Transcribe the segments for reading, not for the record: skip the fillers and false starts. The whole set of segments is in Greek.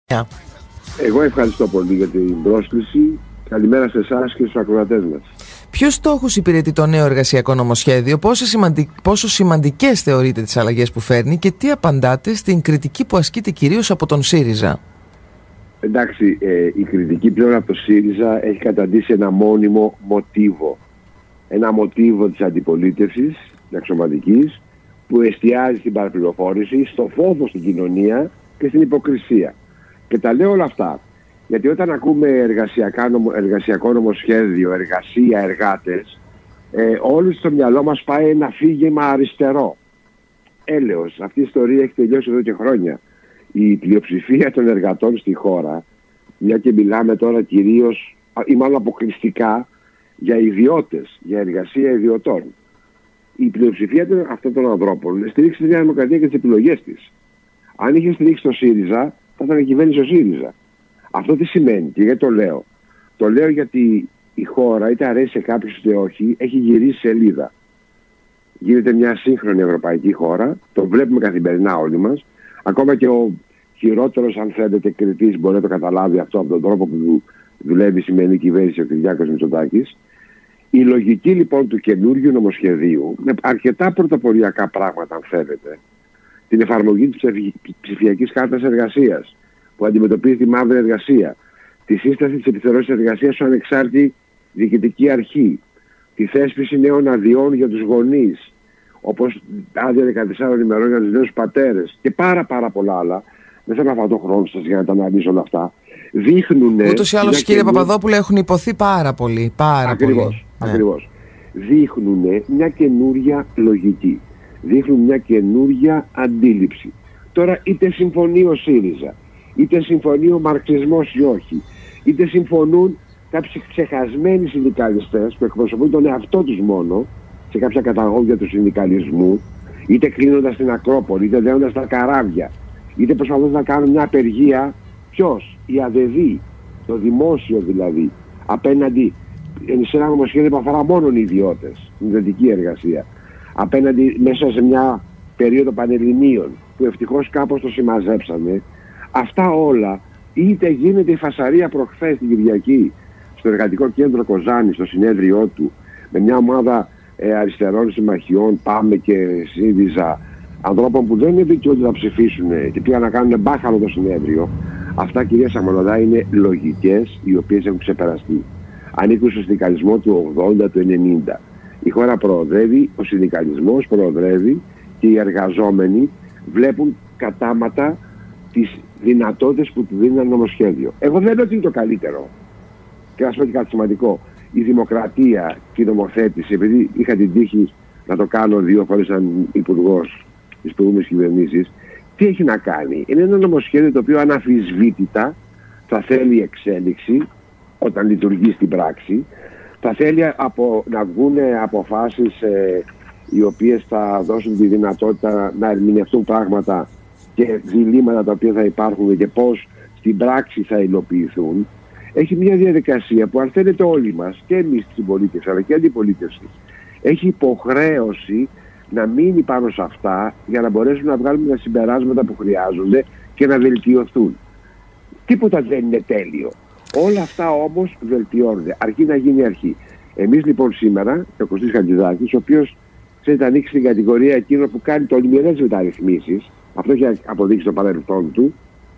Εγώ ευχαριστώ πολύ για την πρόσκληση. Καλημέρα σε εσάς και στους ακροατές μας. Ποιους στόχους υπηρετεί το νέο εργασιακό νομοσχέδιο, πόσο σημαντικές θεωρείτε τις αλλαγές που φέρνει και τι απαντάτε στην κριτική που ασκείται κυρίως από τον ΣΥΡΙΖΑ? Εντάξει, η κριτική πλέον από το ΣΥΡΙΖΑ έχει καταντήσει ένα μόνιμο μοτίβο. Ένα μοτίβο της αντιπολίτευσης, της αξιωματικής, που εστιάζει στην παραπληροφόρηση, στο φόβο στην κοινωνία και στην υποκρισία. Και τα λέω όλα αυτά, γιατί όταν ακούμε εργασιακό νομοσχέδιο, εργασία, εργάτες, όλοι στο μυαλό μας πάει ένα φύγημα αριστερό. Έλεος, αυτή η ιστορία έχει τελειώσει εδώ και χρόνια. Η πλειοψηφία των εργατών στη χώρα, μια και μιλάμε τώρα κυρίως ή μάλλον αποκλειστικά για ιδιώτες, για εργασία ιδιωτών. Η πλειοψηφία αυτών των ανθρώπων στηρίξει τη Νέα Δημοκρατία και τις επιλογές της. Αν είχε στηρίξει το ΣΥΡΙΖΑ, θα ήταν κυβέρνηση ο ΣΥΡΙΖΑ. Αυτό τι σημαίνει και γιατί το λέω? Το λέω γιατί η χώρα, είτε αρέσει σε κάποιους είτε όχι, έχει γυρίσει σελίδα. Γίνεται μια σύγχρονη ευρωπαϊκή χώρα, το βλέπουμε καθημερινά όλοι μας. Ακόμα και ο χειρότερος, αν θέλετε, κριτής μπορεί να το καταλάβει αυτό από τον τρόπο που δουλεύει η σημερινή κυβέρνηση ο Κυριάκος Μητσοτάκης. Η λογική λοιπόν του καινούργιου νομοσχεδίου, με αρκετά πρωτοποριακά πράγματα, αν θέλετε, την εφαρμογή της ψηφιακής κάρτας εργασίας που αντιμετωπίζει τη μαύρη εργασία, τη σύσταση της επιθεώρησης εργασίας ως ανεξάρτητη διοικητική αρχή, τη θέσπιση νέων αδειών για τους γονείς, όπως άδεια 14 ημερών για τους νέους πατέρες και πάρα πολλά άλλα. Δεν θέλω να φάω τον χρόνο σας για να τα αναλύσω όλα αυτά. Δείχνουν. Ούτως ή άλλως, κύριε Παπαδόπουλε, έχουν υποθεί πάρα πολύ. Ακριβώς. Δείχνουν μια καινούρια λογική. Δείχνουν μια καινούρια αντίληψη. Τώρα, είτε συμφωνεί ο ΣΥΡΙΖΑ, είτε συμφωνεί ο μαρξισμός ή όχι, είτε συμφωνούν κάποιοι ξεχασμένοι συνδικαλιστές που εκπροσωπούν τον εαυτό τους μόνο σε κάποια καταγόγια του συνδικαλισμού, είτε κλείνοντας την Ακρόπολη, είτε δέοντας τα καράβια, είτε προσπαθούν να κάνουν μια απεργία. Ποιος? Η ΑΔΕΔΗ, το δημόσιο δηλαδή, απέναντι σε ένα νομοσχέδιο που αφορά μόνο οι ιδιώτες, την ιδιωτική εργασία, απέναντι μέσα σε μια περίοδο πανελληνίων που ευτυχώς κάπως το συμμαζέψαμε. Αυτά όλα, είτε γίνεται η φασαρία προχθές την Κυριακή στο Εργατικό Κέντρο Κοζάνη, στο συνέδριό του, με μια ομάδα αριστερών συμμαχιών, ΠΑΜΕ και ΣΥΡΙΖΑ, ανθρώπων που δεν είναι δικαιούνται να ψηφίσουν και πήγαν να κάνουν μπάχαλο το συνέδριο. Αυτά, κυρία Σαμονοδά, είναι λογικές οι οποίες έχουν ξεπεραστεί. Ανήκουν στο συνδικαλισμό του 80, του 90. Η χώρα προοδεύει, ο συνδικαλισμός προοδεύει και οι εργαζόμενοι βλέπουν κατάματα τις δυνατότητες που του δίνει ένα νομοσχέδιο. Εγώ δεν λέω ότι είναι το καλύτερο. Και να σας πω και κάτι σημαντικό. Η δημοκρατία και η νομοθέτηση, επειδή είχα την τύχη να το κάνω 2 φορές σαν υπουργός της προηγούμενης κυβερνήσης, τι έχει να κάνει? Είναι ένα νομοσχέδιο το οποίο αναμφισβήτητα θα θέλει εξέλιξη όταν λειτουργεί στην πράξη, θα θέλει να βγουν αποφάσεις οι οποίες θα δώσουν τη δυνατότητα να ερμηνευτούν πράγματα και διλήμματα τα οποία θα υπάρχουν και πώς στην πράξη θα υλοποιηθούν. Έχει μια διαδικασία που, αν θέλετε, όλοι μας, και εμείς στην πολίτευση αλλά και η αντιπολίτευση, έχει υποχρέωση να μείνει πάνω σε αυτά για να μπορέσουμε να βγάλουμε τα συμπεράσματα που χρειάζονται και να βελτιωθούν. Τίποτα δεν είναι τέλειο. Όλα αυτά όμως βελτιώνονται. Αρκεί να γίνει αρχή. Εμείς λοιπόν σήμερα, ο Κωστής Χατζηδάκης, ο οποίος ξέρετε ανήκει στην κατηγορία εκείνο που κάνει τολμηρές μεταρρυθμίσεις, αυτό έχει αποδείξει το παρελθόν του,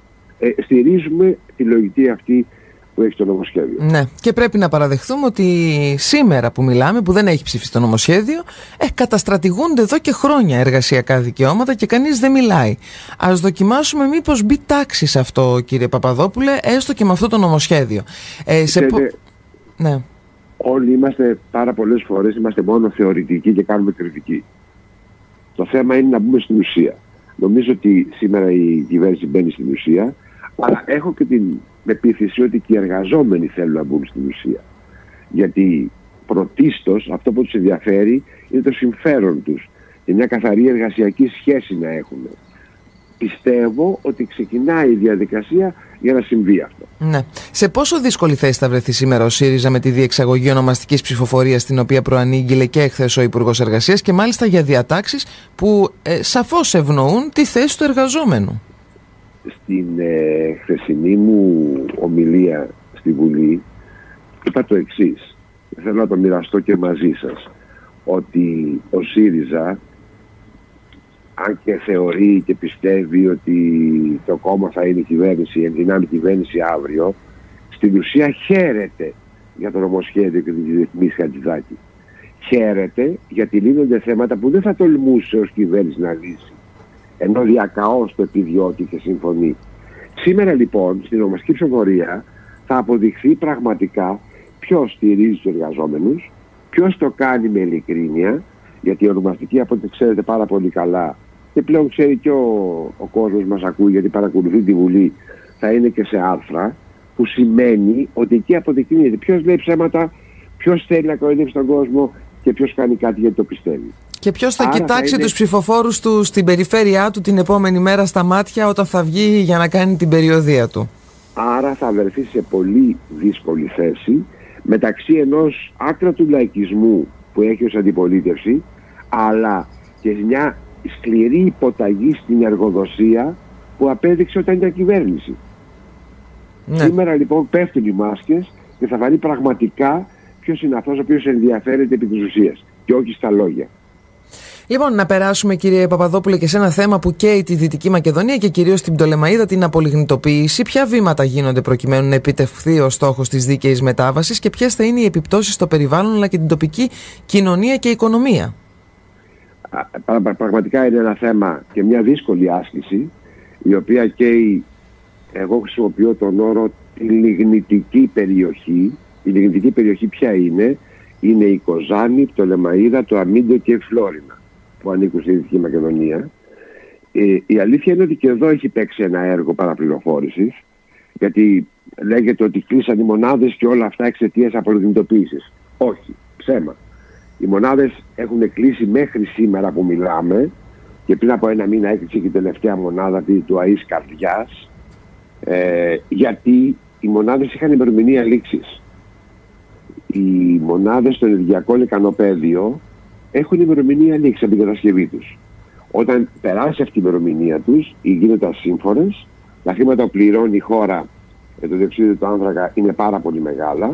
στηρίζουμε τη λογική αυτή που έχει το νομοσχέδιο. Ναι, και πρέπει να παραδεχθούμε ότι σήμερα που μιλάμε, που δεν έχει ψηφίσει το νομοσχέδιο, καταστρατηγούνται εδώ και χρόνια εργασιακά δικαιώματα και κανείς δεν μιλάει. Ας δοκιμάσουμε μήπως μπει τάξη σε αυτό, κύριε Παπαδόπουλε, έστω και με αυτό το νομοσχέδιο. Ναι. Όλοι είμαστε πάρα πολλές φορές, είμαστε μόνο θεωρητικοί και κάνουμε κριτική. Το θέμα είναι να μπούμε στην ουσία. Νομίζω ότι σήμερα η κυβέρνηση μπαίνει στην ουσία, αλλά έχω και την πεποίθηση ότι και οι εργαζόμενοι θέλουν να μπουν στην ουσία. Γιατί πρωτίστως αυτό που τους ενδιαφέρει είναι το συμφέρον τους και μια καθαρή εργασιακή σχέση να έχουν. Πιστεύω ότι ξεκινάει η διαδικασία για να συμβεί αυτό. Ναι. Σε πόσο δύσκολη θέση θα βρεθεί σήμερα ο ΣΥΡΙΖΑ με τη διεξαγωγή ονομαστικής ψηφοφορίας, την οποία προανήγγειλε και εχθές ο Υπουργός Εργασίας, και μάλιστα για διατάξεις που σαφώς ευνοούν τη θέση του εργαζόμενου? στην χθεσινή μου ομιλία στη Βουλή είπα το εξής. Θέλω να το μοιραστώ και μαζί σας. Ότι ο ΣΥΡΙΖΑ, αν και θεωρεί και πιστεύει ότι το κόμμα θα είναι κυβέρνηση, ενδυνάμει κυβέρνηση αύριο, στην ουσία χαίρεται για το νομοσχέδιο και τις ρυθμίσεις Χατζηδάκη. Χαίρεται γιατί λύνονται θέματα που δεν θα τολμούσε ως κυβέρνηση να λύσει, ενώ διακαώς το επιδιώκει και συμφωνεί. Σήμερα λοιπόν στην ονομαστική ψηφοφορία θα αποδειχθεί πραγματικά ποιος στηρίζει τους εργαζόμενους, ποιος το κάνει με ειλικρίνεια, γιατί η ονομαστική, από ό,τι ξέρετε πάρα πολύ καλά, και πλέον ξέρει και ο κόσμος μας ακούει γιατί παρακολουθεί τη Βουλή, θα είναι και σε άρθρα, που σημαίνει ότι εκεί αποδεικνύεται ποιος λέει ψέματα, ποιος θέλει να κοροϊδεύσει τον κόσμο και ποιος κάνει κάτι γιατί το πιστεύει. Και ποιος θα κοιτάξει τους ψηφοφόρους του στην περιφέρειά του την επόμενη μέρα στα μάτια όταν θα βγει για να κάνει την περιοδεία του. Άρα θα βρεθεί σε πολύ δύσκολη θέση μεταξύ ενός άκρατου λαϊκισμού που έχει ως αντιπολίτευση, αλλά και μια σκληρή υποταγή στην εργοδοσία που απέδειξε όταν ήταν κυβέρνηση. Ναι. Σήμερα λοιπόν πέφτουν οι μάσκες και θα φανεί πραγματικά ποιος είναι αυτός ο οποίος ενδιαφέρεται επί της ουσίας και όχι στα λόγια. Λοιπόν, να περάσουμε, κύριε Παπαδόπουλε, και σε ένα θέμα που καίει τη Δυτική Μακεδονία και κυρίως την Πτολεμαΐδα, την απολιγνητοποίηση. Ποια βήματα γίνονται προκειμένου να επιτευχθεί ο στόχος της δίκαιης μετάβασης και ποιες θα είναι οι επιπτώσεις στο περιβάλλον αλλά και την τοπική κοινωνία και οικονομία? Πραγματικά είναι ένα θέμα και μια δύσκολη άσκηση, η οποία καίει, εγώ χρησιμοποιώ τον όρο, τη λιγνητική περιοχή. Η λιγνητική περιοχή ποια είναι? Είναι η Κοζάνη, η Πτολεμαΐδα, το Αμίντο και η Φλόρινα, που ανήκουν στη Δυτική Μακεδονία. Η αλήθεια είναι ότι και εδώ έχει παίξει ένα έργο παραπληροφόρησης, γιατί λέγεται ότι κλείσαν οι μονάδες και όλα αυτά εξαιτίας απολιγνητοποίησης. Όχι, ψέμα. Οι μονάδες έχουν κλείσει μέχρι σήμερα που μιλάμε, και πριν από ένα μήνα έκλεισε και η τελευταία μονάδα του ΑΐΣ Καρδιάς, γιατί οι μονάδες είχαν ημερομηνία λήξης. Οι μονάδες στο ενεργειακό λεκανοπαίδιο έχουν ημερομηνία λήξη από την κατασκευή τους. Όταν περάσει αυτή η ημερομηνία τους ή γίνονται ασύμφορες, τα χρήματα που πληρώνει η χώρα για το διοξείδιο του άνθρακα είναι πάρα πολύ μεγάλα.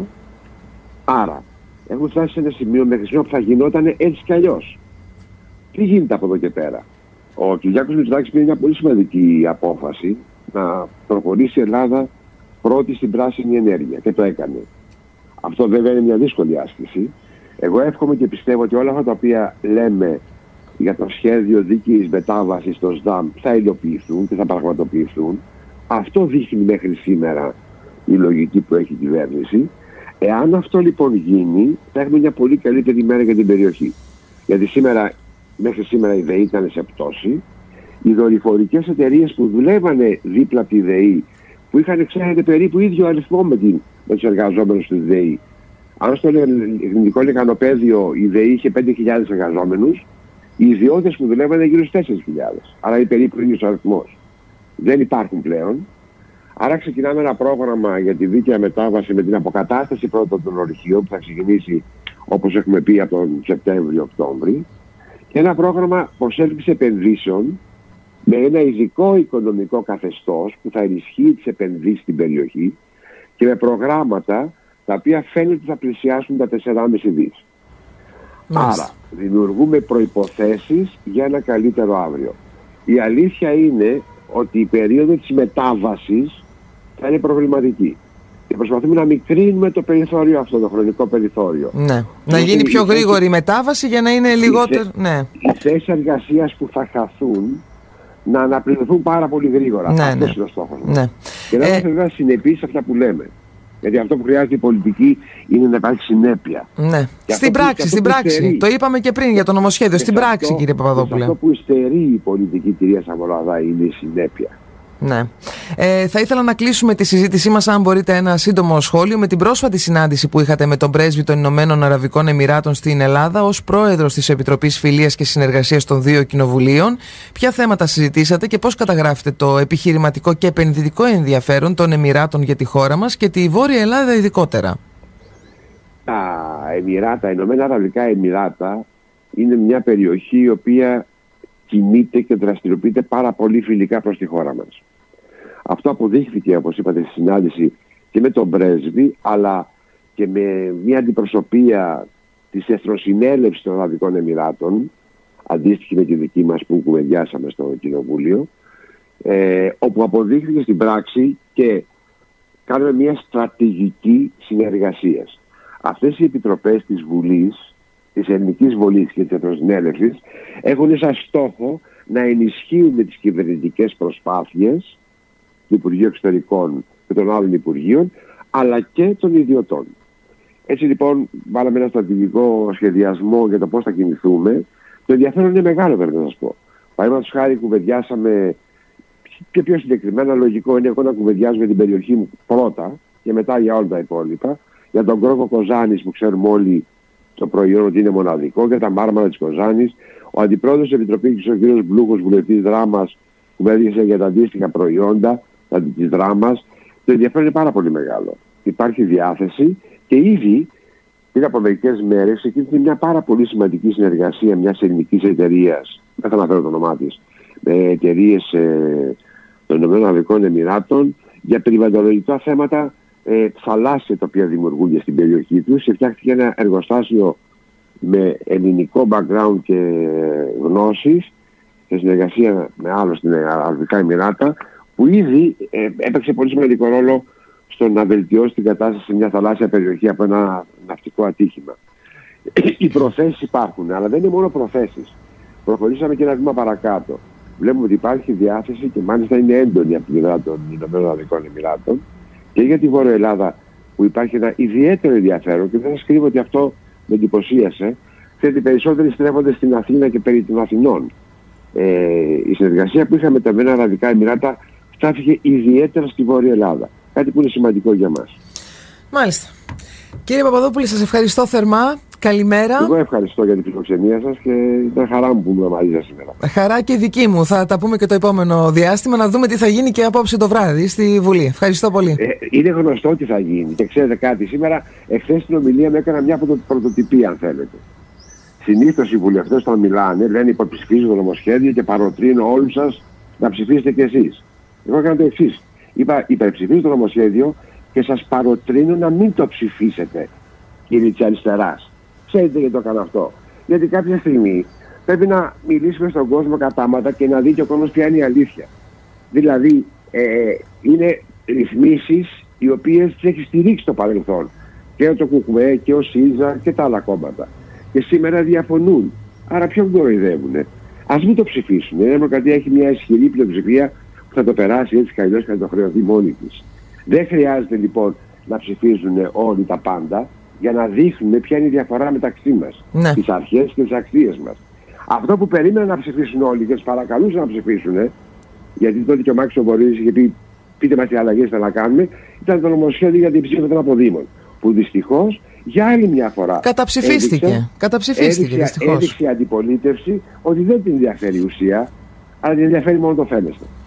Άρα, έχουν φτάσει σε ένα σημείο μέχρι σήμερα που θα γινόταν έτσι κι αλλιώς. Τι γίνεται από εδώ και πέρα? Ο Κυριάκος Μητσοτάκης πήρε μια πολύ σημαντική απόφαση να προχωρήσει η Ελλάδα πρώτη στην πράσινη ενέργεια και το έκανε. Αυτό βέβαια είναι μια δύσκολη άσκηση. Εγώ εύχομαι και πιστεύω ότι όλα αυτά τα οποία λέμε για το σχέδιο δίκαιης μετάβασης στο ΣΔΑΜ θα υλοποιηθούν και θα πραγματοποιηθούν. Αυτό δείχνει μέχρι σήμερα η λογική που έχει η κυβέρνηση. Εάν αυτό λοιπόν γίνει, θα έχουμε μια πολύ καλύτερη μέρα για την περιοχή. Γιατί μέχρι σήμερα η ΔΕΗ ήταν σε πτώση. Οι δορυφορικές εταιρείες που δουλεύανε δίπλα από τη ΔΕΗ, που είχαν, ξέρετε, περίπου ίδιο αριθμό με τους εργαζόμενους του ΔΕΗ. Αν στο ελληνικό λεκανοπαίδιο η ΔΕΗ είχε 5.000 εργαζόμενους, οι ιδιώτες που δουλεύανε γύρω στους 4.000. Άρα είναι περίπου ίδιος αριθμός. Δεν υπάρχουν πλέον. Άρα ξεκινάμε ένα πρόγραμμα για τη δίκαια μετάβαση με την αποκατάσταση πρώτα των ορυχείων που θα ξεκινήσει, όπως έχουμε πει, από τον Σεπτέμβριο-Οκτώβρη, και ένα πρόγραμμα προσέλκυσης επενδύσεων με ένα ειδικό οικονομικό καθεστώς που θα ενισχύει τις επενδύσεις στην περιοχή και με προγράμματα τα οποία φαίνεται ότι θα πλησιάσουν τα 4,5 δις. Άρα δημιουργούμε προϋποθέσεις για ένα καλύτερο αύριο. Η αλήθεια είναι ότι η περίοδο της μετάβασης θα είναι προβληματική. Και προσπαθούμε να μικρύνουμε το περιθώριο αυτό, το χρονικό περιθώριο. Ναι. Να γίνει πιο γρήγορη η μετάβαση για να είναι λιγότερο. Ναι. Οι θέσεις εργασίας που θα χαθούν να αναπληρωθούν πάρα πολύ γρήγορα. Ναι, αυτός είναι ο στόχος μας. Ναι. Και να είμαστε βέβαια συνεπείς σε αυτά που λέμε. Γιατί αυτό που χρειάζεται η πολιτική είναι να υπάρχει συνέπεια. Ναι. Στην πράξη. Το είπαμε και πριν για το νομοσχέδιο. Στην πράξη, κύριε Παπαδόπουλε. Αυτό που υστερεί η πολιτική, κυρία Σαββολαδά, είναι η συνέπεια. Ναι. Θα ήθελα να κλείσουμε τη συζήτησή μας, αν μπορείτε, ένα σύντομο σχόλιο με την πρόσφατη συνάντηση που είχατε με τον πρέσβη των Ηνωμένων Αραβικών Εμιράτων στην Ελλάδα ως πρόεδρος της Επιτροπής Φιλίας και Συνεργασίας των δύο κοινοβουλίων. Ποια θέματα συζητήσατε και πώς καταγράφετε το επιχειρηματικό και επενδυτικό ενδιαφέρον των Εμιράτων για τη χώρα μας και τη Βόρεια Ελλάδα ειδικότερα? Τα Ηνωμένα Αραβικά Εμιράτα είναι μια περιοχή η οποία κινείται και δραστηριοποιείται πάρα πολύ φιλικά προς τη χώρα μας. Αυτό αποδείχθηκε, όπως είπατε, στη συνάντηση και με τον πρέσβη, αλλά και με μια αντιπροσωπεία της Εθνοσυνέλευσης των Αραβικών Εμιράτων, αντίστοιχη με τη δική μας που κουβεντιάσαμε στο Κοινοβούλιο, όπου αποδείχθηκε στην πράξη και κάνουμε μια στρατηγική συνεργασία. Αυτές οι επιτροπές της Βουλής, της Ελληνικής Βουλής και της Εθνοσυνέλευσης, έχουν σαν στόχο να ενισχύουν τις κυβερνητικές προσπάθειες του Υπουργείου Εξωτερικών και των άλλων Υπουργείων, αλλά και των ιδιωτών. Έτσι λοιπόν βάλαμε ένα στρατηγικό σχεδιασμό για το πώς θα κινηθούμε. Το ενδιαφέρον είναι μεγάλο, πρέπει να σας πω. Παραδείγματος χάρη, κουβεντιάσαμε, και πιο συγκεκριμένα, λογικό είναι εγώ να κουβεντιάζουμε την περιοχή μου πρώτα και μετά για όλα τα υπόλοιπα. Για τον κρόκο Κοζάνης, που ξέρουμε όλοι το προϊόν ότι είναι μοναδικό, για τα μάρμαρα της Κοζάνης. Ο αντιπρόεδρος της Επιτροπής, ο κ. Μπλούχος, βουλευτής Δράμας, κουβέντιασε για τα αντίστοιχα προϊόντα της Δράμας. Το ενδιαφέρον είναι πάρα πολύ μεγάλο. Υπάρχει διάθεση και ήδη πριν από μερικές μέρες ξεκίνησε μια πάρα πολύ σημαντική συνεργασία μιας ελληνικής εταιρείας, δεν θα αναφέρω το όνομά της, με εταιρείες των ΗΠΑ για περιβαλλοντολογικά θέματα θαλάσσια τα οποία δημιουργούνται στην περιοχή τους. Φτιάχτηκε ένα εργοστάσιο με ελληνικό background και γνώσεις σε συνεργασία με άλλους στην Αραβικά Εμιράτα, που ήδη έπαιξε πολύ σημαντικό ρόλο στο να βελτιώσει την κατάσταση σε μια θαλάσσια περιοχή από ένα ναυτικό ατύχημα. Οι προθέσεις υπάρχουν, αλλά δεν είναι μόνο προθέσεις. Προχωρήσαμε και ένα βήμα παρακάτω. Βλέπουμε ότι υπάρχει διάθεση και μάλιστα είναι έντονη από την πλευρά των ΗΠΑ και για τη Βόρεια Ελλάδα, που υπάρχει ένα ιδιαίτερο ενδιαφέρον, και δεν σας κρύβω ότι αυτό με εντυπωσίασε, γιατί περισσότεροι στρέφονται στην Αθήνα και περί των Αθηνών. Η συνεργασία που είχαμε με τα Αραβικά Εμιράτα στάθηκε ιδιαίτερα στη Βόρεια Ελλάδα. Κάτι που είναι σημαντικό για μας. Μάλιστα. Κύριε Παπαδόπουλε, σας ευχαριστώ θερμά. Καλημέρα. Εγώ ευχαριστώ για την φιλοξενία σας και ήταν χαρά μου που ήμουν μαζί σας σήμερα. Χαρά και δική μου. Θα τα πούμε και το επόμενο διάστημα, να δούμε τι θα γίνει και απόψε το βράδυ στη Βουλή. Ευχαριστώ πολύ. Είναι γνωστό τι θα γίνει. Και ξέρετε κάτι, σήμερα, εχθές στην ομιλία μου έκανα μια πρωτοτυπία, αν θέλετε. Συνήθως οι βουλευτές όταν μιλάνε λένε υποψηφίζω το νομοσχέδιο και παροτρύνω όλους σας να ψηφίσετε κι εσείς. Εγώ έκανα το εξής. Είπα υπερψηφίζω το νομοσχέδιο και σας παροτρύνω να μην το ψηφίσετε, κύριοι της αριστεράς. Ξέρετε γιατί το έκανα αυτό? Γιατί κάποια στιγμή πρέπει να μιλήσουμε στον κόσμο κατάματα και να δει και ο κόσμος ποια είναι η αλήθεια. Δηλαδή, είναι ρυθμίσεις οι οποίες τις έχει στηρίξει το παρελθόν. Και το ΚΚΕ και ο ΣΥΡΙΖΑ και τα άλλα κόμματα. Και σήμερα διαφωνούν. Άρα ποιον κοροϊδεύουνε? Ας μην το ψηφίσουν. Η Δημοκρατία έχει μια ισχυρή πλειοψηφία που θα το περάσει έτσι κι αλλιώς και θα το χρεωθεί μόνη της. Δεν χρειάζεται λοιπόν να ψηφίζουν όλοι τα πάντα για να δείχνουν ποια είναι η διαφορά μεταξύ μας. Ναι. Τις αρχές και τις αξίες μας. Αυτό που περίμεναν να ψηφίσουν όλοι και τους παρακαλούσαν να ψηφίσουν, γιατί τότε και ο Μάκης Βορύδης είχε πει πείτε μας τι αλλαγές θα να κάνουμε, ήταν το νομοσχέδιο για την ψήφο των αποδήμων. Που δυστυχώς για άλλη μια φορά καταψηφίστηκε. Έδειξε η αντιπολίτευση ότι δεν την ενδιαφέρει η ουσία, αλλά την ενδιαφέρει μόνο το φαίνεστε.